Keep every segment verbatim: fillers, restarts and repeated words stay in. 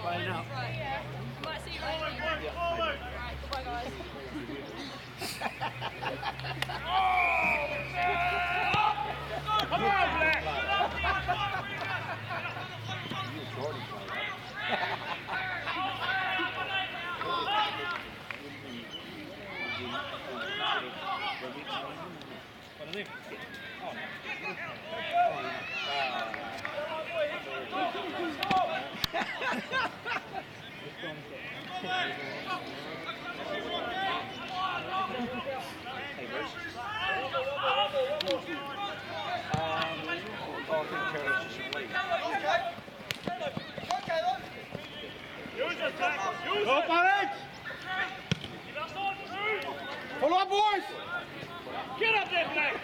Playing up. Might see you later. Right, goodbye guys. Come on, Black! Go, Alex! Pull up, boys! Get up there, Black!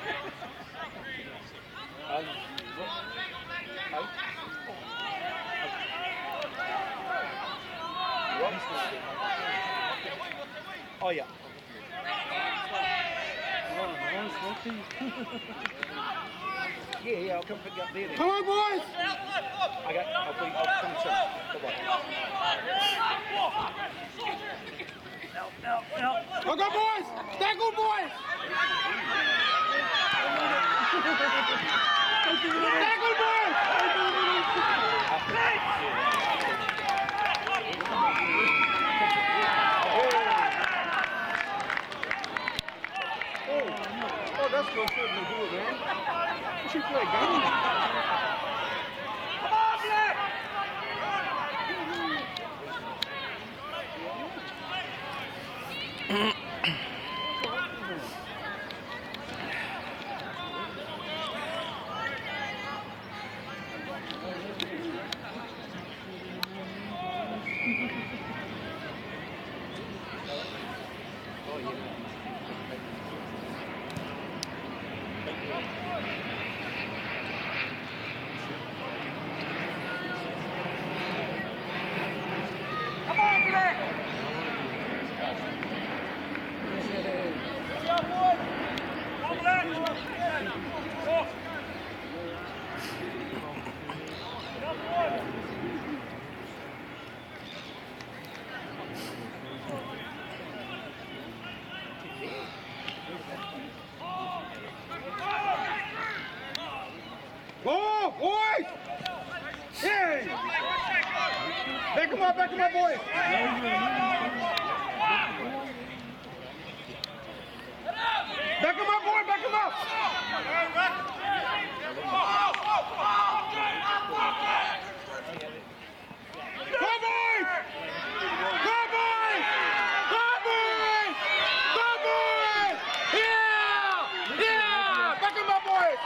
Oh, yeah. Yeah, yeah, I'll come pick you up there then. Come on, boys! I got, I'll, be, I'll come soon. Bye-bye. Go, go, boys! Stay good, boys! Stay good, boys! Oh, that's good for them to do it, man. You should play a game. Come on, Black! Come on, Black! Come on, Black! Go! Go, boys! Hey! Back him up, back him up, boys! Back him up, boy, back him up! Go, boys! Go, boys! Go, boys! Go, boys! Yeah! Yeah! Back him up, boys!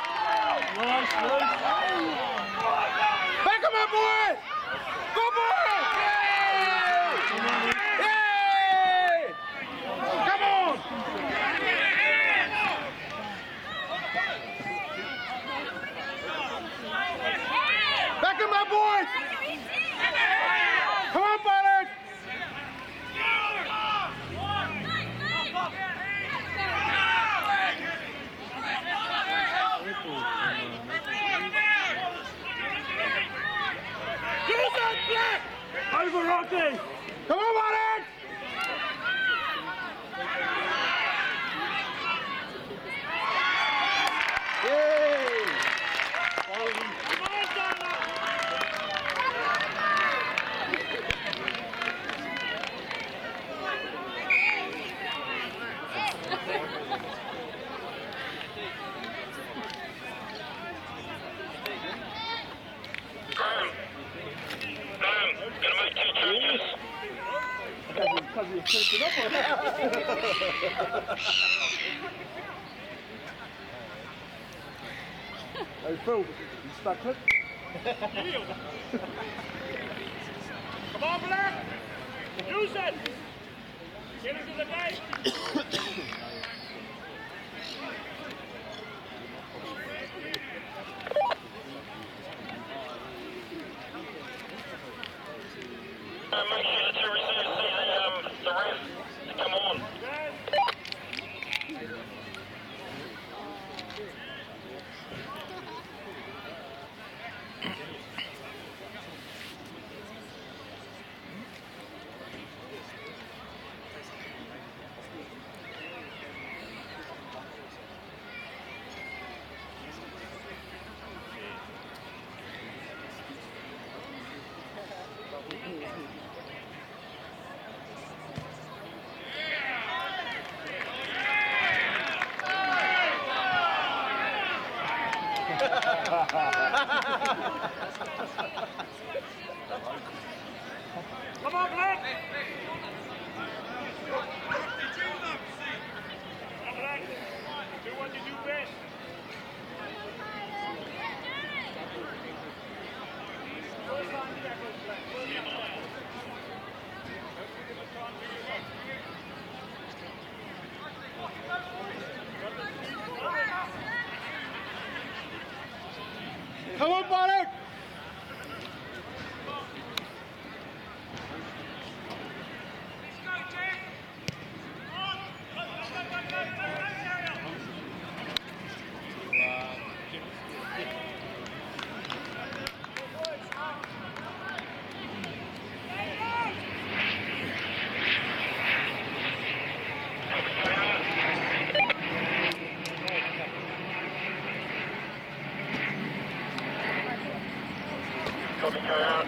Back him up, boys! Go, boys! Yay! Yay! Come on! Back him up, boys! Come on, Ballard! Use that, Black! Over, Rocky! Come on, Ballard! Yay! Come on, Donna! Gonna make two changes. Because we were putting up on that. Hey, Phil, you stuck it? Come on, Black! Use it! Get into the gate! Uh, make sure that you receive see the, um, the ref to come on. Copy, carry out.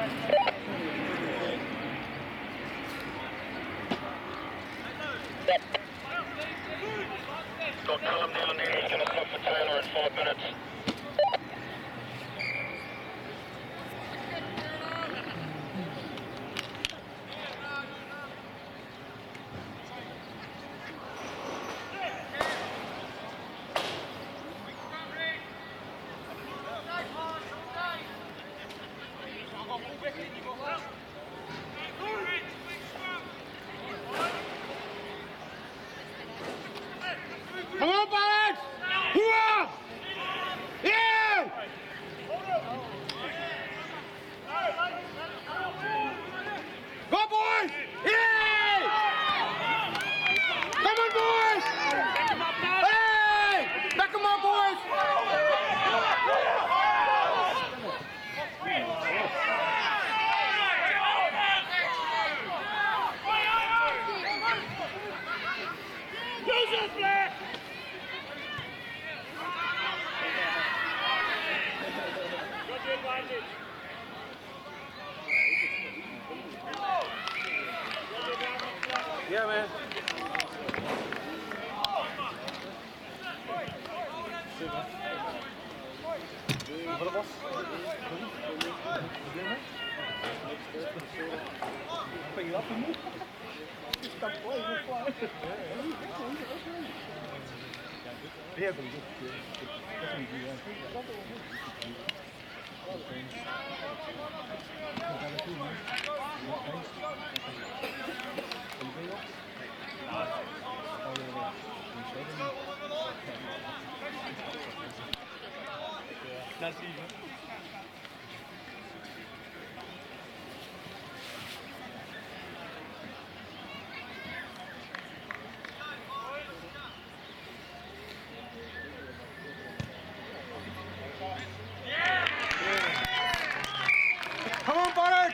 Got Callum Dillon here, he's going to stop for Taylor in five minutes. Come on, Balance! Hoorah! Yeah! Go, boys! Yeah! Come on, boys! Hey! Back 'em up, boys! Use it, Black! Got the advantage. Yeah, man. What was? Ben je dat niet? Stap mooi, je klaar. Ja, dat is Dat zie je. Come on, Bollard!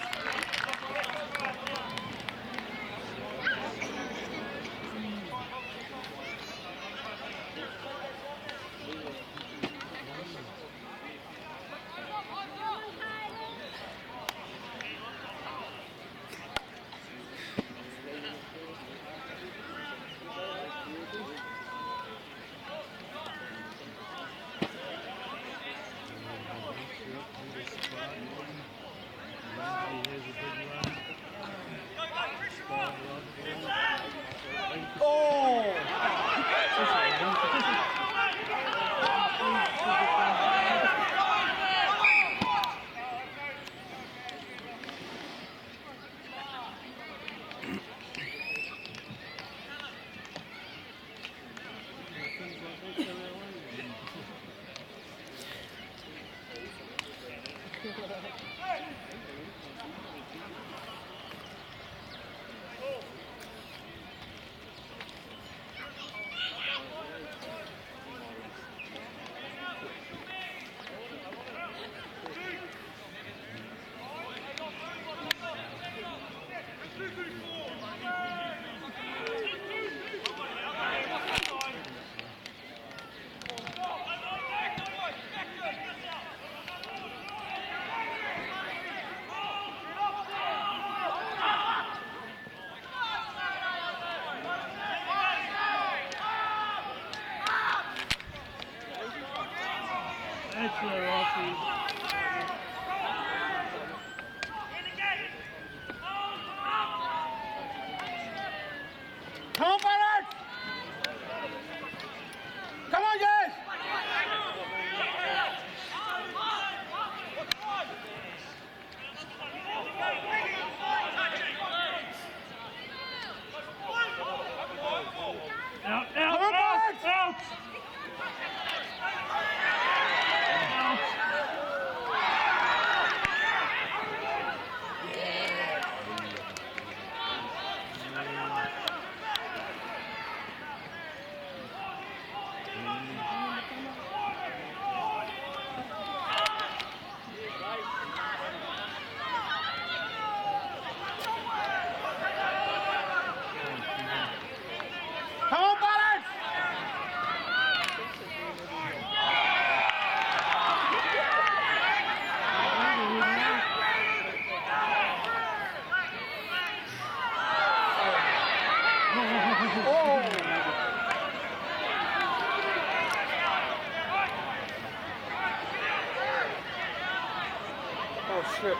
Oh, shit.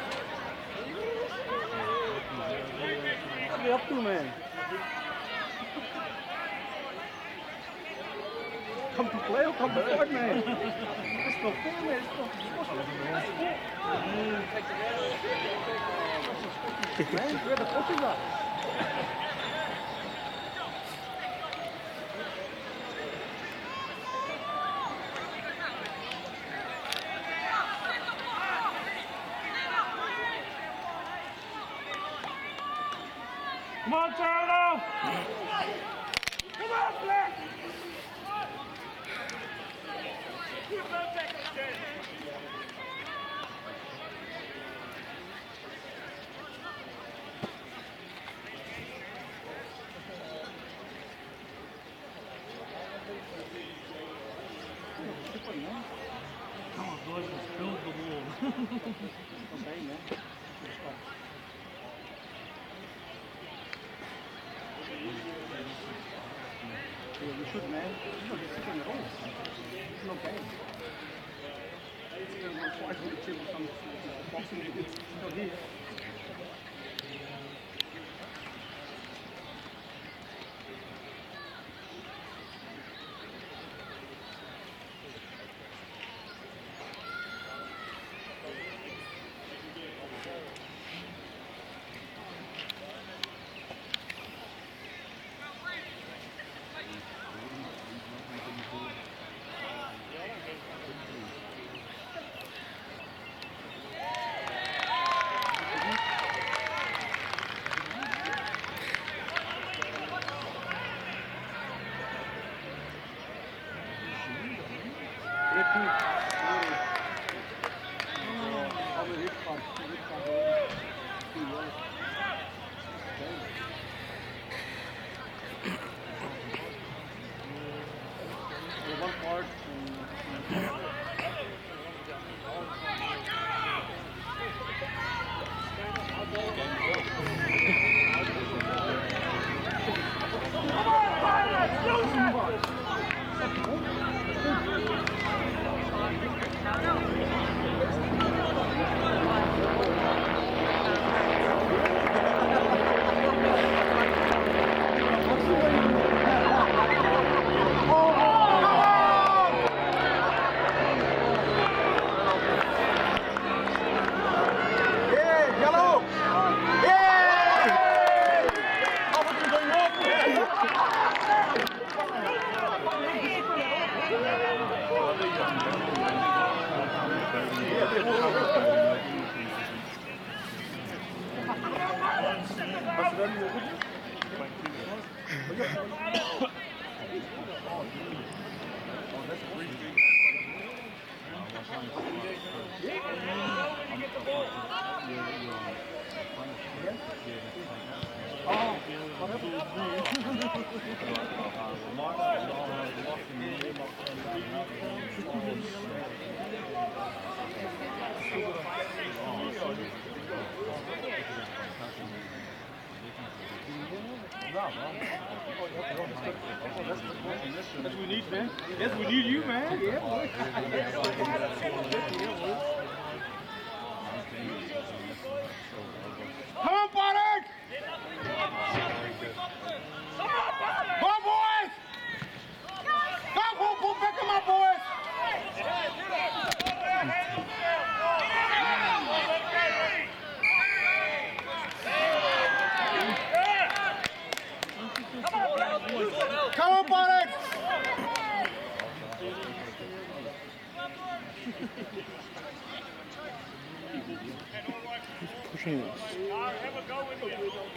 What are you up to, man? Come to play or come to fight, man? It's not fair, man. It's not man, where the coaches are? Come on, Turtle! Come on, Black! Oh, boys, just build the wall. Okay, man. Yeah, you should, man. You're not sitting at all. It's no game. You're going to go twice with the chip or some boxing. It's not here. One part. That's what we need, man. Yes, we need you, man. Yeah, boy. Come on, Potter! Come on, boys! Come on, pull back on my boys! Come on, Potter! Pushing us. Have a go with you.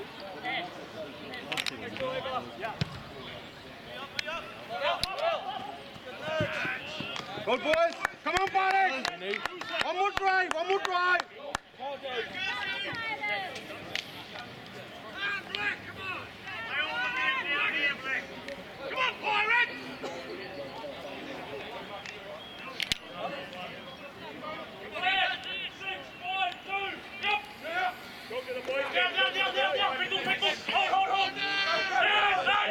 Good boys. Come on, Potter. One more drive. One more drive. Come on, Black, come on! Lay all the men down here, Black. Come on, Pirates! Go get the boys. Down, down, down, down, down. Pickle, pickle. Hold, hold, hold. Down, down.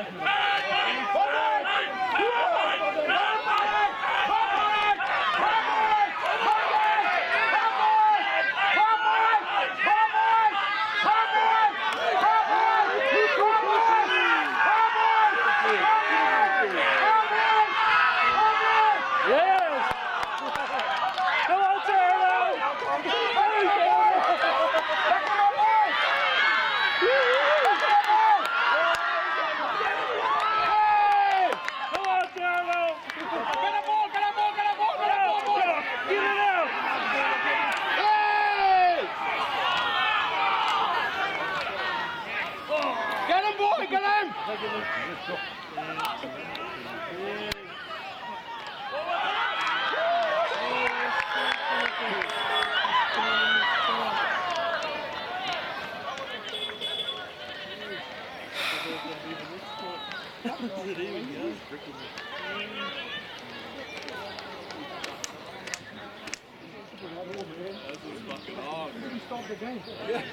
stop the game.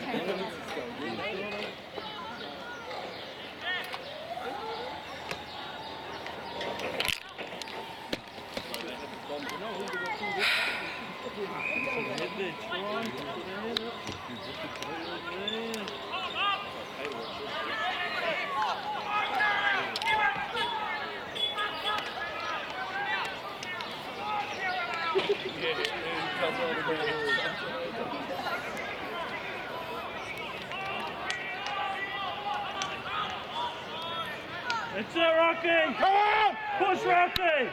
It's it, Rocky! Come on! Push, Rocky!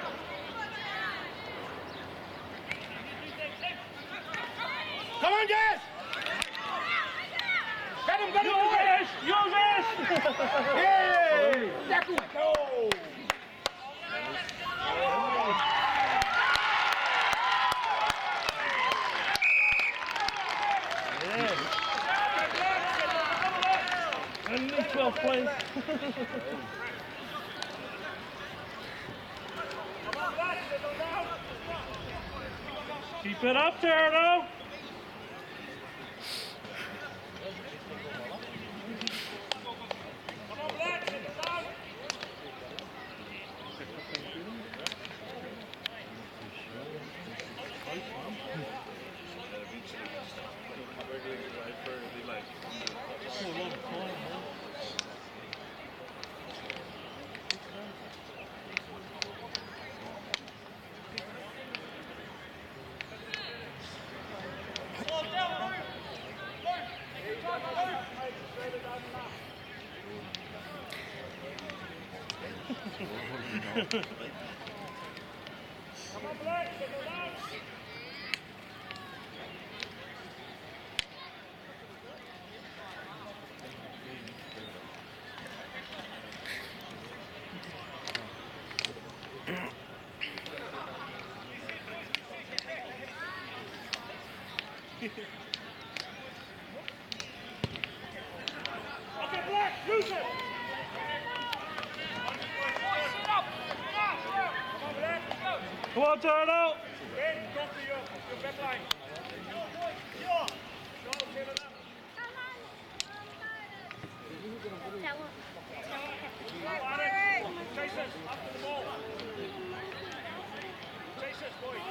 Come on, Jess! Get him, get him! Use this! Use this! Hey! Tackle! Go! And in twelfth place. Keep it up there, though. Come on, Black! Sit down! Come on, Black! Sit down! Okay, Black, use it! Come on, Black! Come on, Turtle. Ben, come to your, your back line. Go, get it up. Go, Alex. Chase us, up to the ball. Chase us, boy.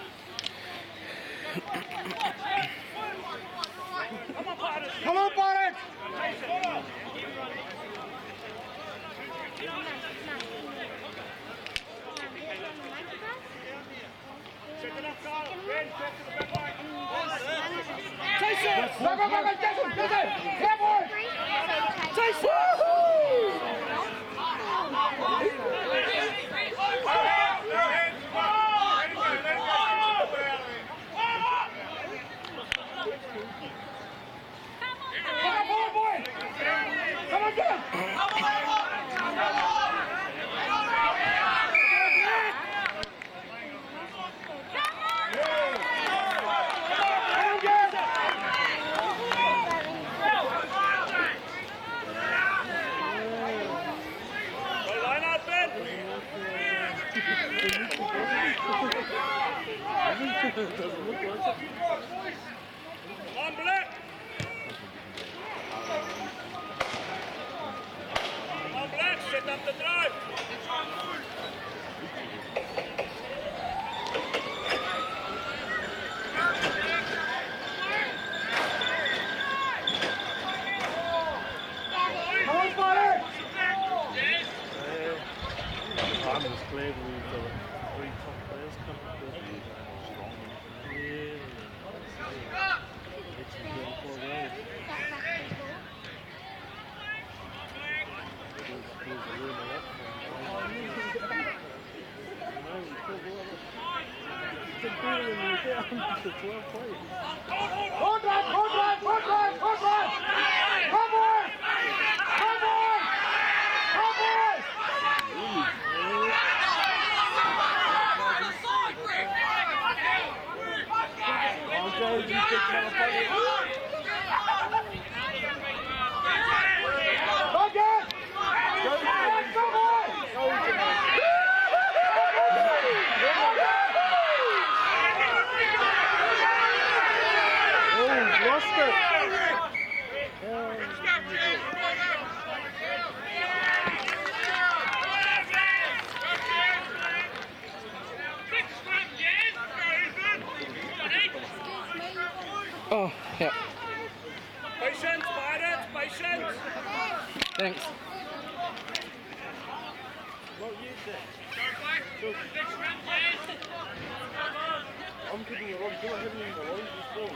Come on, Barnes. Come on, Barnes! Chase it. Set it up, Carl. Ben, talk to the back line. Chase it! Go, go, go, go, chase it! Chase it! Yeah, boy! Chase it! Come on, boy, boy! Come on, get him! Well, line out, Ben. Come on, Black. Come on, Black, set up the drive. Come on, Barnes! I'm just glad we've got three top players coming up. Yeah. It's a good for them. There's a room of that. It's better when you're down to twelve players. Hold on, hold on, hold on, hold on! Come on! Come on! Come on! Okay, you pick my opponent. Go again! Go again! Come on! Oh, Oscar! Oh, yeah. Patience, Pirates, patience. Thanks. What you say? I'm keeping it on. Don't hit me in the line. Just go.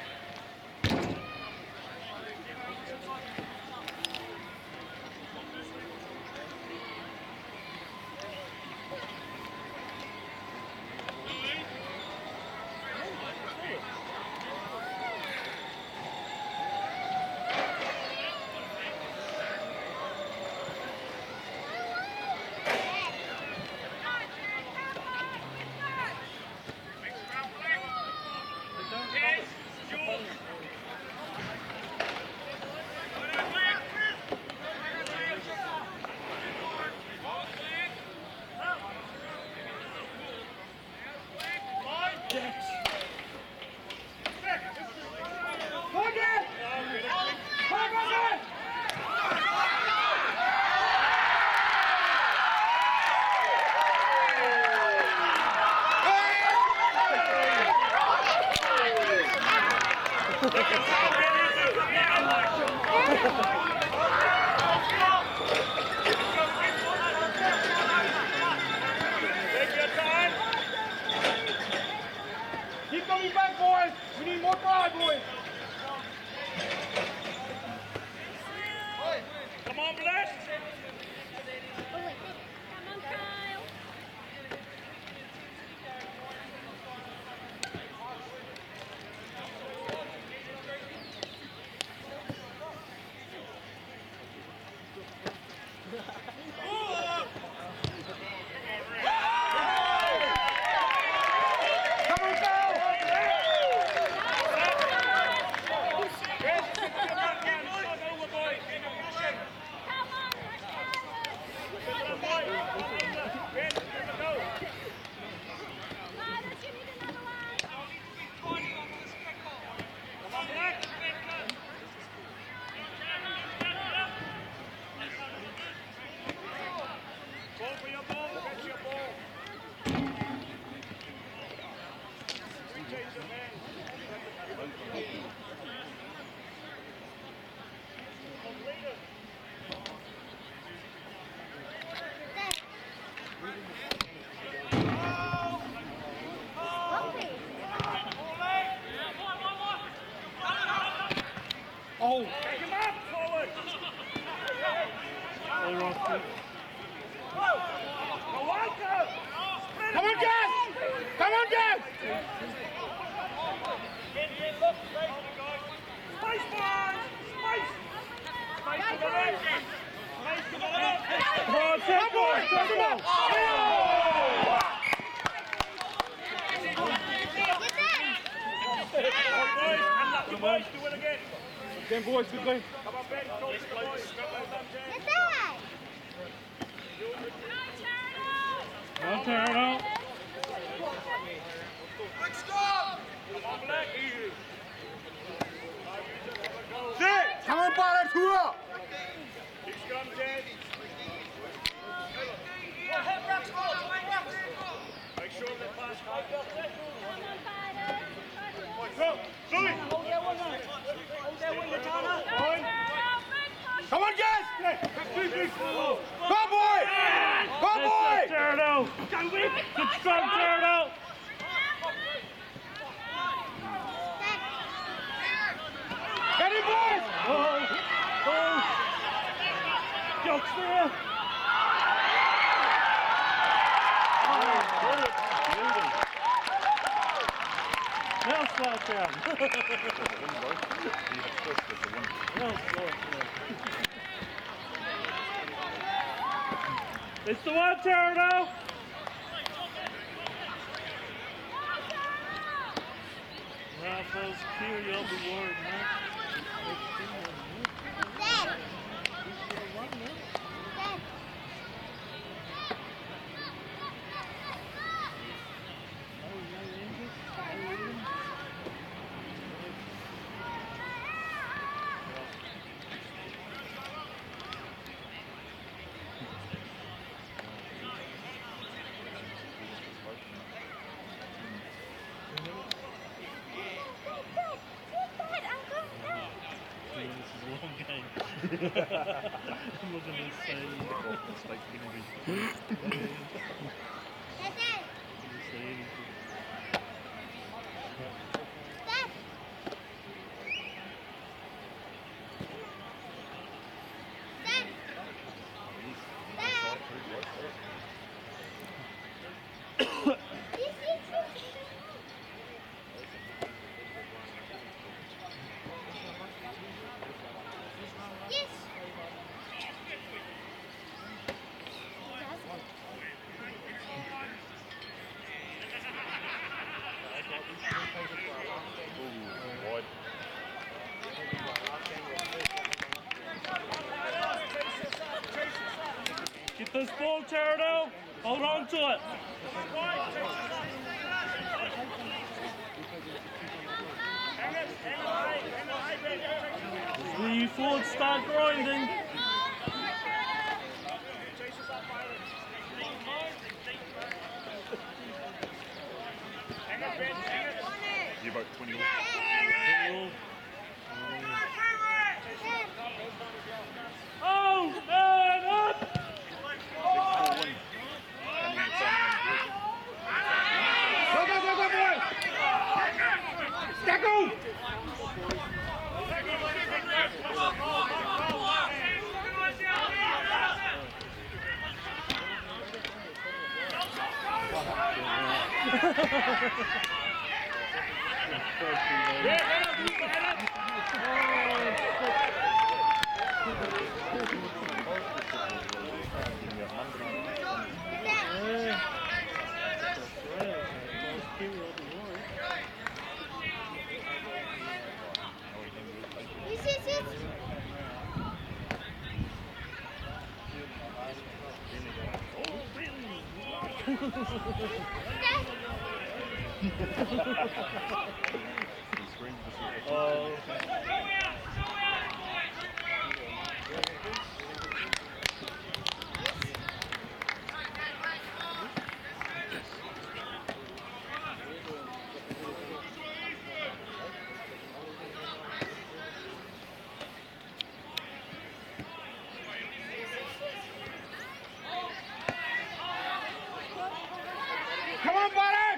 Take your time. Keep coming back, boys. We need more drive, boys. Come on, Bless. Come on, Kyle. Come on, go. Ball for your ball, catch your ball. We change the man. Completed. Oh. Take him up, forward. All right. Go on, go. Come on, guys. Come on, guys. Space, boys. Space. Space to the left. Space to the left. Come on, take one. Take one. Boys, unlucky boys, do it again. Then, boys, good play. Come on, Ben, talk to the boys. Well done, Jen. One turn out. Come on, Black. Easy. Sit. Come on, Potter. Two up. Big scrum, Jen. Make sure they pass high. Go, Louis. Hold that one on. Hold that one, Latana. Come on, guys. Go, boy. Go, boy. Good turn out. Good scrum turn out. Get it, boys. Oh. Oh. Jokes there. Now slap down. Now slap down. It's the one, Terno. Rafa's Curie on the ward, man. Imagine insane. Insane. Wide. Get this ball, Teradale. Hold on to it. This is where you forwards start grinding. You about twenty. Oh, man, up! Go, go, go, go, boy! Stacko! Oh. Come on, Barrett!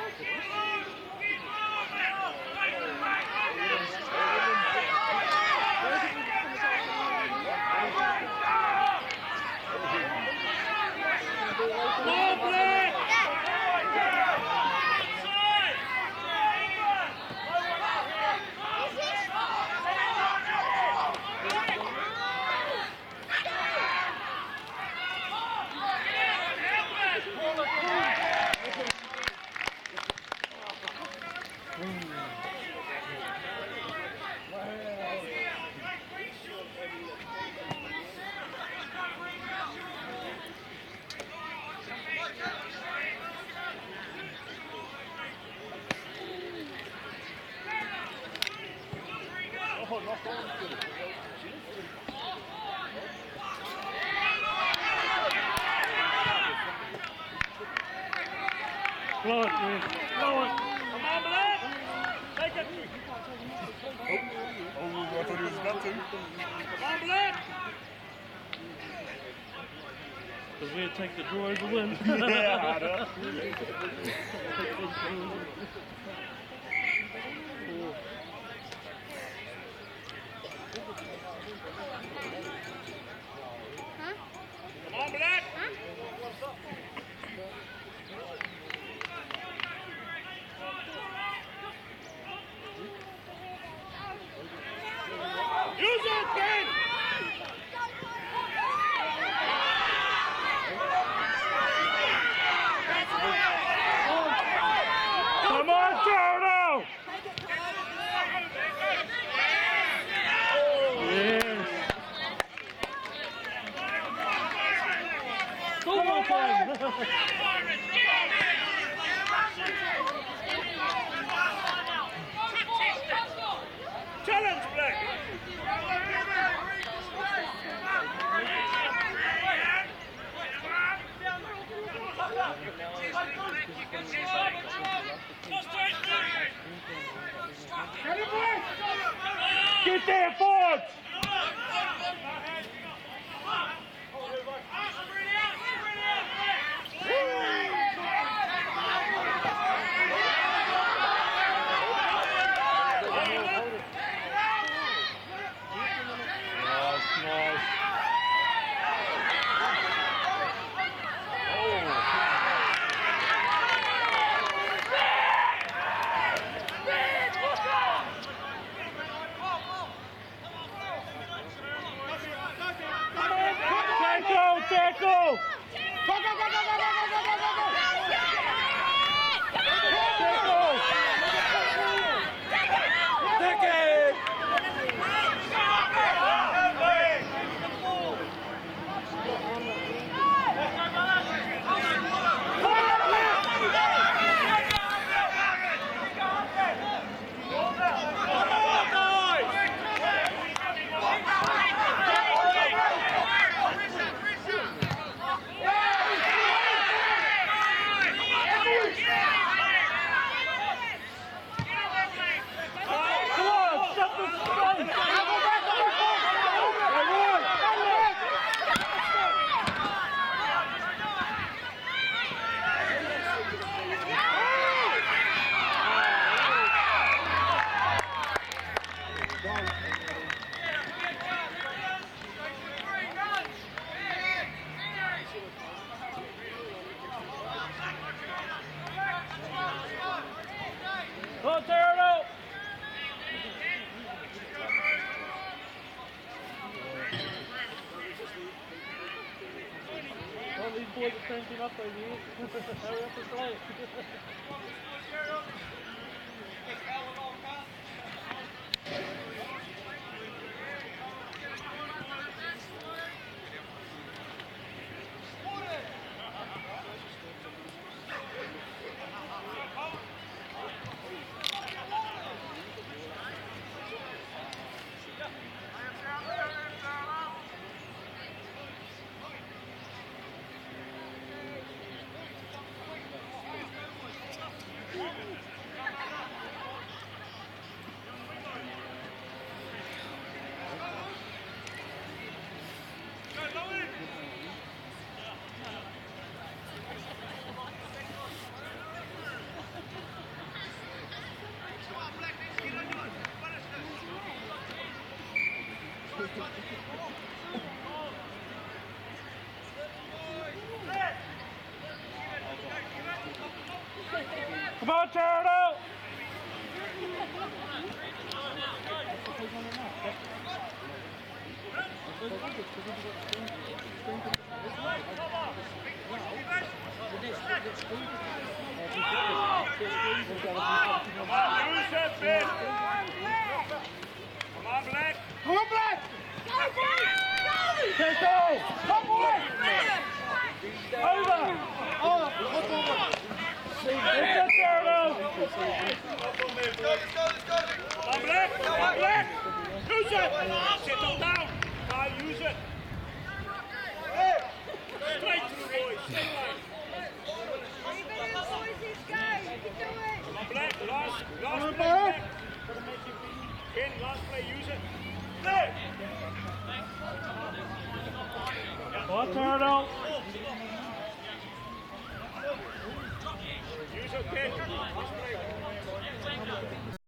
Blow it, man. Blow it. Come on, Black! Take it! Oh, I thought he was about to. Come on, Black! Because we take the draw as a win. Yeah, I know. Come on, Black! Use it, Ben! Come on, Jordan! Yes. Go on, Challenge, Black! Get there, forwards! Go, go, go, go, go, go, go, go, go, go, go. Take it. Go, tear it up! Well, these boys are cranking up over here. Hurry up and play. Come on, tear it out! Come on, use that bit! Come on, Black! Come on, Black! Go, Black! Go! Let's go! Come on! Over! Oh, what's over? Let's get there now! Come on, Black! Come on, Black! Use it! Settle down! Kyle, use it! Straight through, boys! Stay line! Come on, Black! Last, last play, Black! Ken, last play, use it! Play! Well, turn out. Use it, Ken! Last play!